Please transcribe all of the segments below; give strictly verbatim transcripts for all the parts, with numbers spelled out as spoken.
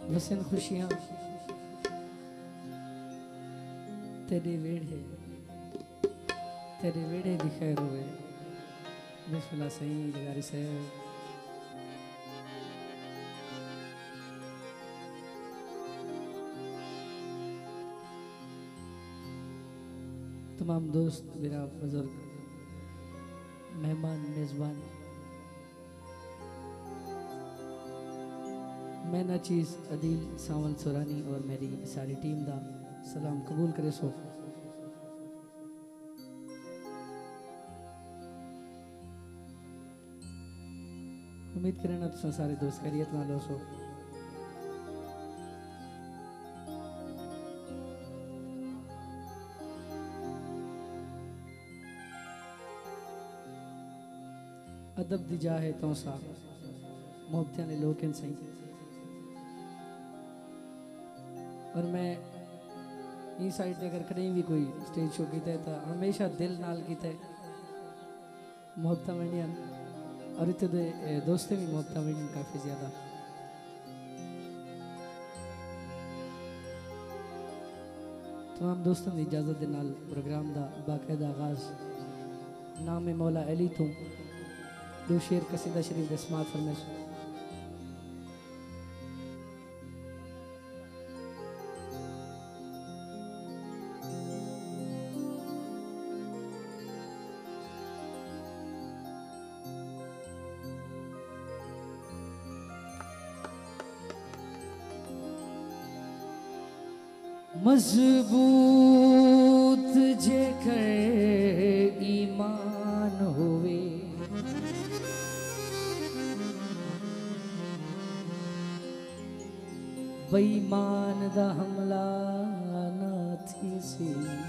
वसन खुशियां तेरे वेड़े तेरे वेड़े दी खैर होवे। बिस्मिल्लाह सही जगारी साहब। तमाम दोस्त मेरा बुजुर्ग मेहमान मेज़बान मैं नाचीज़ अदील सावल सुरानी और मेरी सारी टीम दा सलाम कबूल करे सो। उम्मीद करना तुम सारे दोस्त खैरियत नाल हो सो। अदब दी जा है तो सा मोहब्बत ने लोग सही। और मैं ई साइड अगर कहीं भी कोई स्टेज शो किया है तो हमेशा दिल नाल किया है मोहब्बत में। और इतने दे दोस्तें भी मोहब्बत में काफ़ी ज़्यादा। तमाम दोस्तों की इजाज़त के नाल प्रोग्राम का बाकायदा आगाज़ नाम मौला अली तो दो शेर कसीदा शरीफ के समात फरमाइश। मजबूत जेकर ईमान होवे बेईमान दा हमला ना थी सी।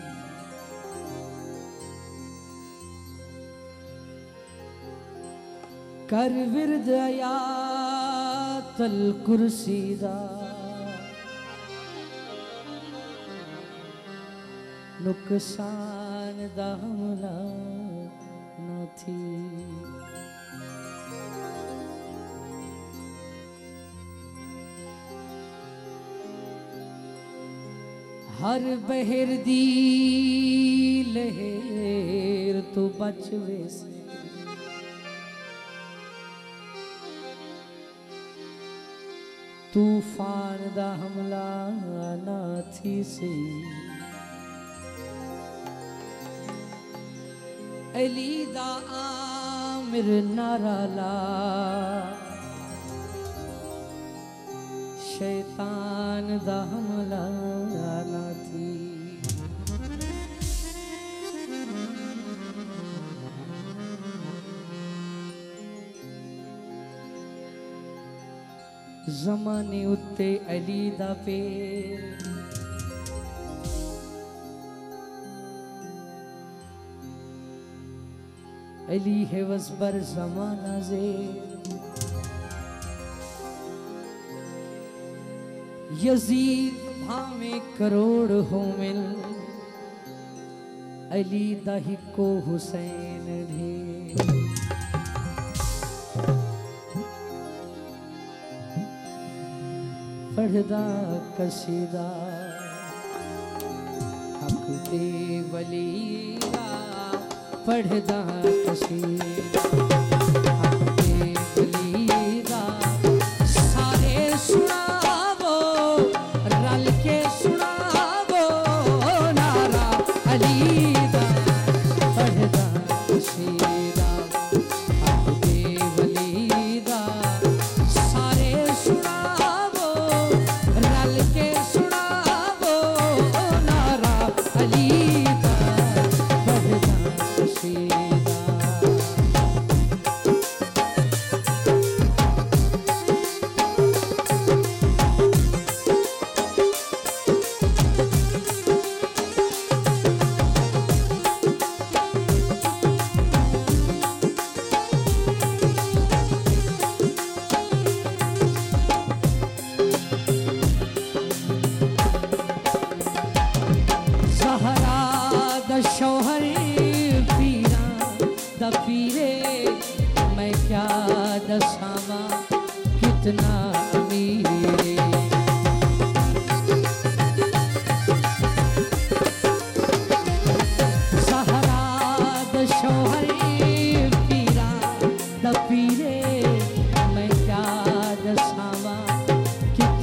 कर विरद आयातल कुर्सी दा नुकसान दा हमला ना थी। हर बहर दी लहर तो बचवे से तूफान दा हमला ना थी सी। अली दा आमिर नारा ला शैतान दा हमला ना थी। ज़माने उत्ते अली दा पेर अली है वज़बर ज़माना ज़े यज़ीद भावे करोड़ हो मिल अली दा हिको हुसैन ढेर। पढ़दा कसीदा हक दे वलीदा पढ़दा कसीदा हक दे वलीदा सारे सुनावो रल के सुनावो नारा अली दा पढ़दा कसीदा हक दे वलीदा सारे सुनावो रल के सुनावो नारा अली दा पढ़दा कसीदा।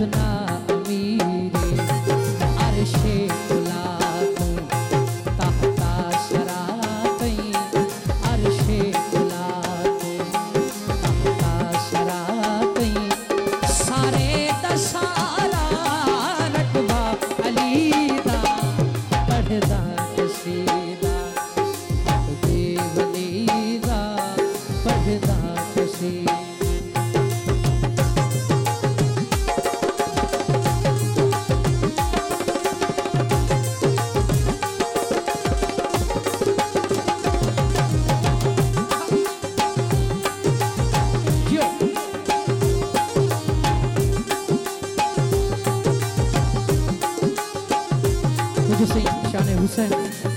कितना अमीरे अरशे खुला तू ताहता शरातई अरशे खुला तू ताहता शरातई सारे दसारा रकबा अली दा पढ़दा कसीदा दे वली दा पढ़दा कसीदा शान हुसैन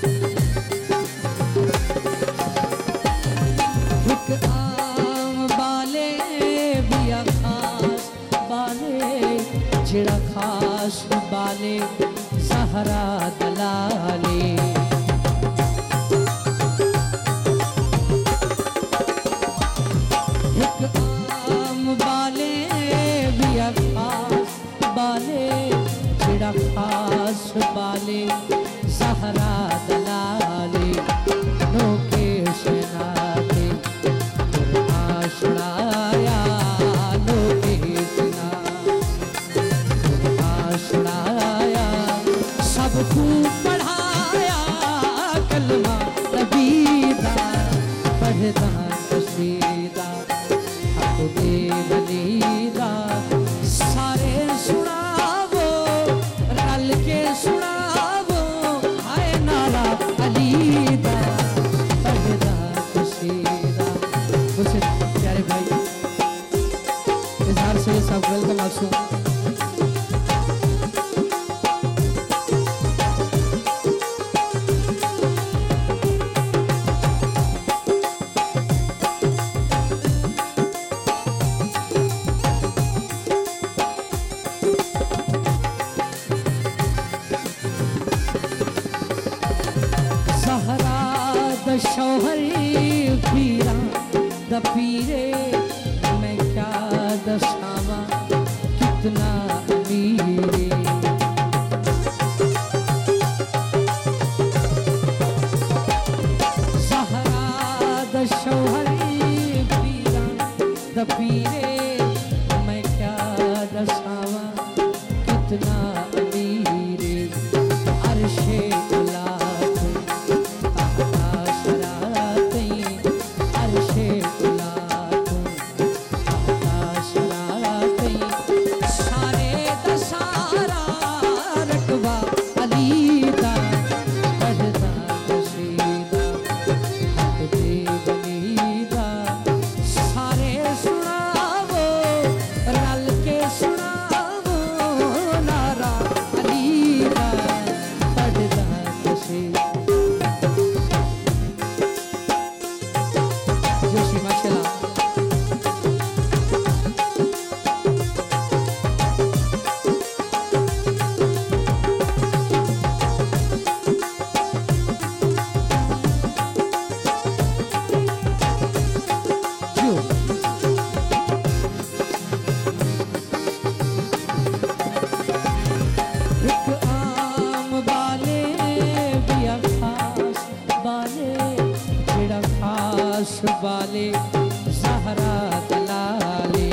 एक आम बाले बिया खास बाले जेड़ा खास बाले सहरा दलाले एक आम बाले बिया खास बाले जेड़ा खास बाले सहरा दलाले नोके शनाते आशड़ाया नोके शना आशड़ाया सबको पढ़ाया कलमा नबीदा पढ़दा कसीदा हक दे वलीदा सारे सुनावो रल के सुनावो हाय नारा अलीदा पढ़दा कसीदा। मुझसे प्यारे भाई इजहार से सब वेलकम आपसे शौहरी पीरा द पीरे मैं क्या दशावा कितना अमीरे सहरा द शौहरी पीरा द पीरे मैं क्या दशावा कितना अमीरे अरशे खुला बाले सहरा दलाले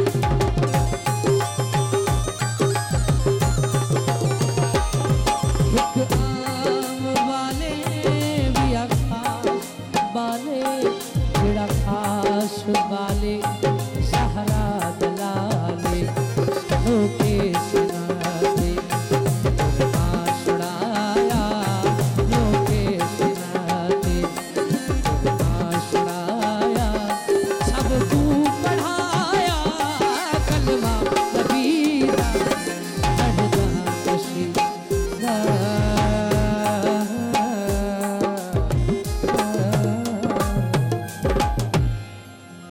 एक आम बाले बिया खास बाले जेड़ा खास बाले सहरा दलाले नोके